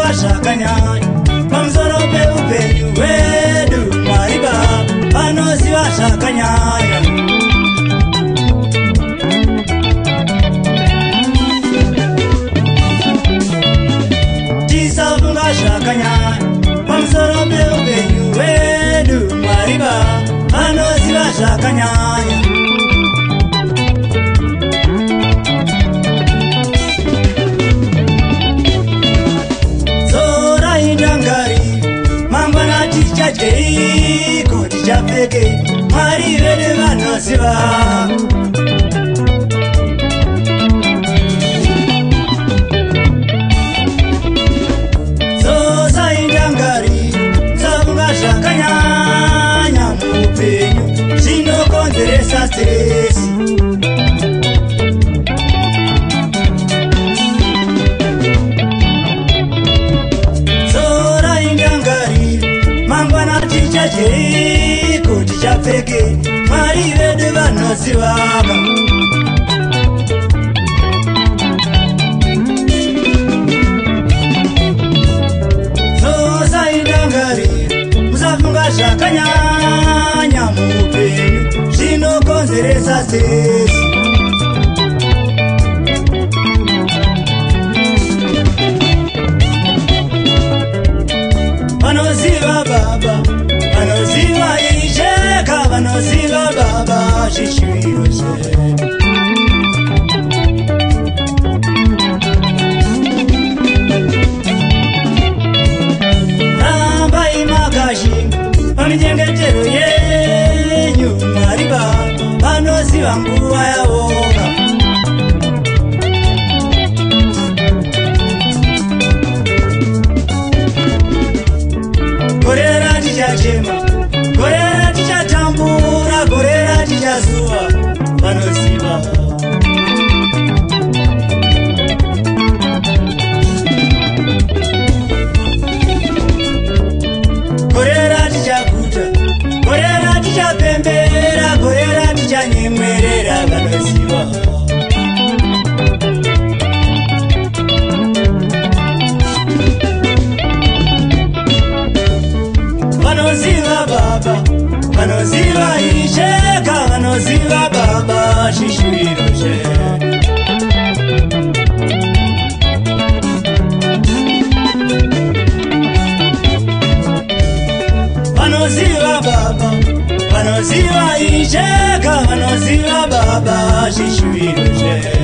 zvakanyanya pamusoro peupenyu hwedu. Mwari Baba vanoziva zvakanyanya. Tisafunga zvakanyanya pamusoro peupenyu hwedu. Mwari Baba vanoziva zvakanyanya. Tichadyeko tichapfeke, Mwari vedu vanoziva. Zosaindangari safunga zvakanyanya muupenyu zvinokonzeresa stresi. Tichadyeko tichapfeke, Mwari vedu vanoziva. Zosaindangari musafunga zvakanyanya muupenyu zvinokonzeresa stresi. Vanoziva Baba, vanoziva Ijeka, vanoziva Baba zvishwiro zvedu. Rambai makashinga paminyengetero yenyu. Mwari Baba vanoziva nguva yavoga. Gorera tichachema, gorera tichatambura, gorera tichazuva. Vanoziva. Gorera tichaguta, gorera tichapembera, gorera tichanyemwerera. Vanoziva. Vanoziva Baba, vanoziva Ijeka, vanoziva Baba zvishwiro zvedu. Vanoziva Baba, vanoziva Ijeka, vanoziva Baba zvishwiro zvedu.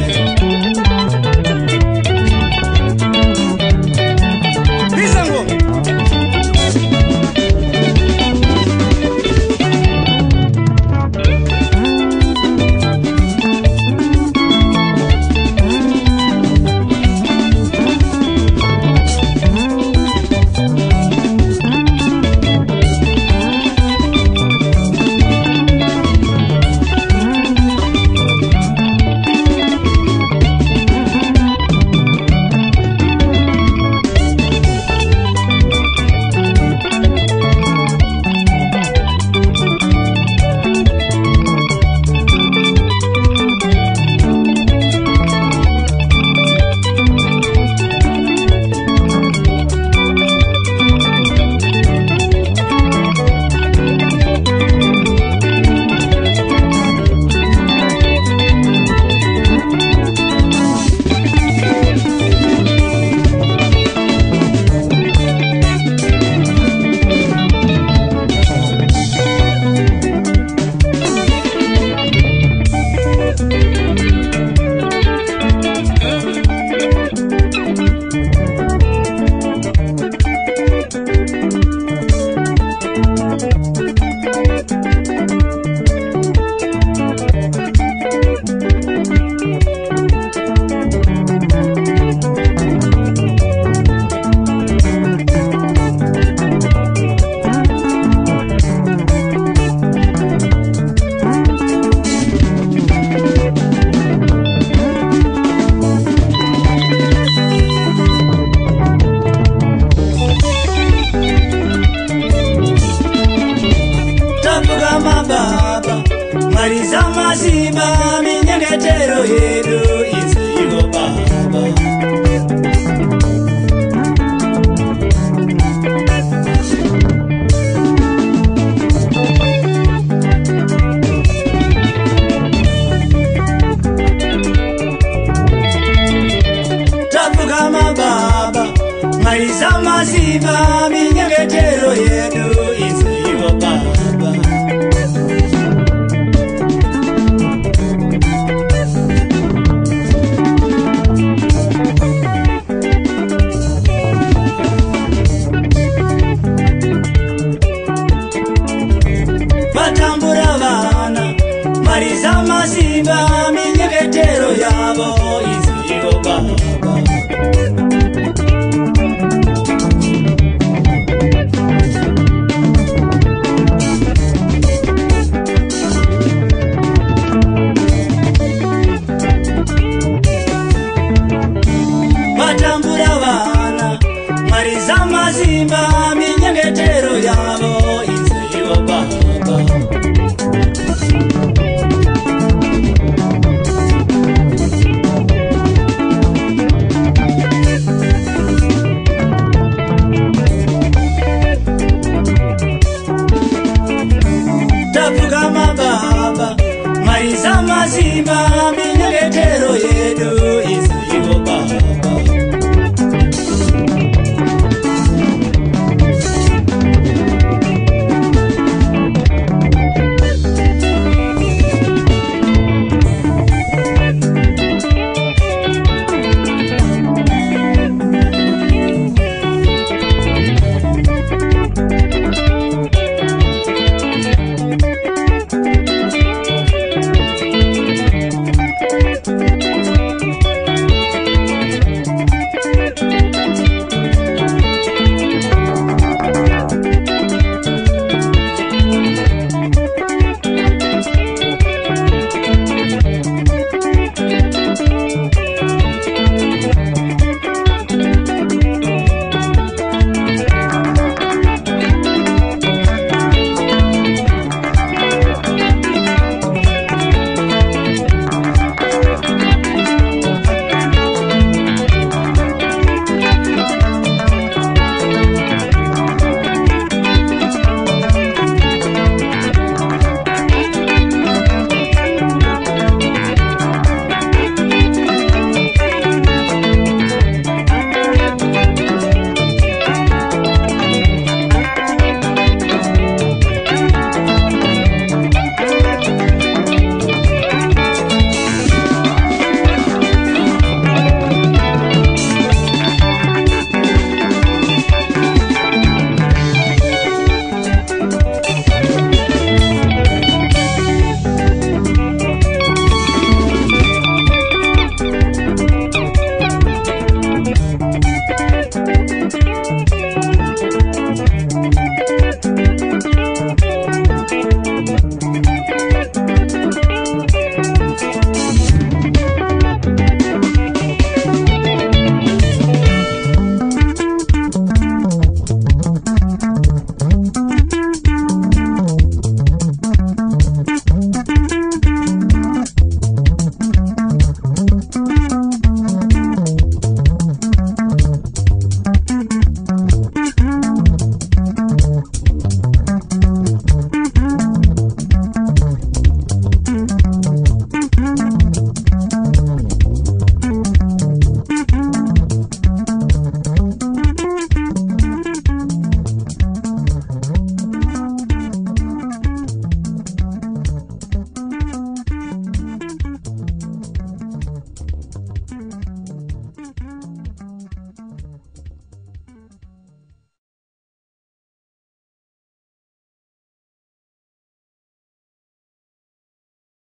maliza masimba minyengetero yedu izivo baba. Vatambura vana maliza masimba minyengetero yavo izivo baba. Vatambura vana maliza masimba minyengetero yavo izivo baba. Tapukama